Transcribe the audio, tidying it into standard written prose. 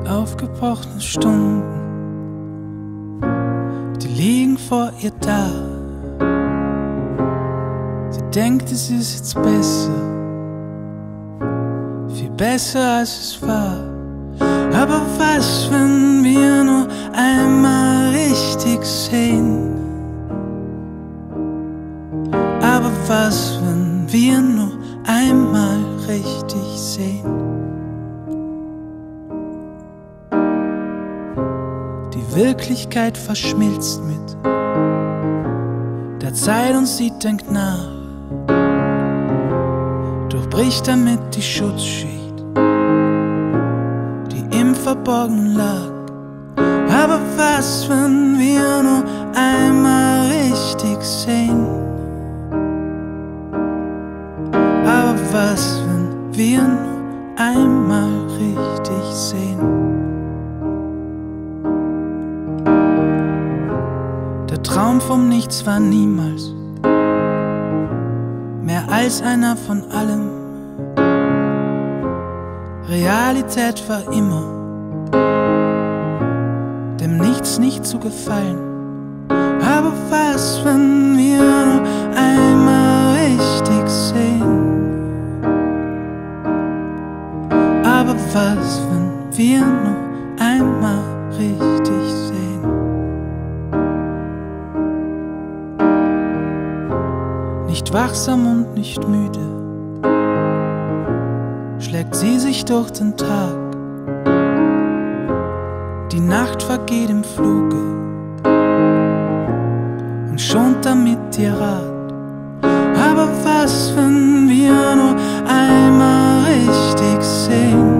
Aufgebrochene Stunden, die liegen vor ihr da. Sie denkt, es ist jetzt besser, viel besser als es war. Aber was, wenn wir nur einmal richtig sehen? Aber was, wenn wir nur einmal richtig sehen? Die Wirklichkeit verschmilzt mit der Zeit und sie denkt nach, durchbricht damit die Schutzschicht, die im Verborgenen lag. Aber was, wenn wir nur einmal richtig sehen? Aber was, wenn wir nur einmal richtig sehen? Der Traum vom Nichts war niemals mehr als einer von allem. Realität war immer dem Nichts nicht zu gefallen. Aber was, wenn wir nur einmal richtig sehen? Aber was, wenn wir nur einmal richtig sehen? Nicht wachsam und nicht müde schlägt sie sich durch den Tag. Die Nacht vergeht im Fluge und schont damit ihr Rad. Aber was, wenn wir nur einmal richtig sehen?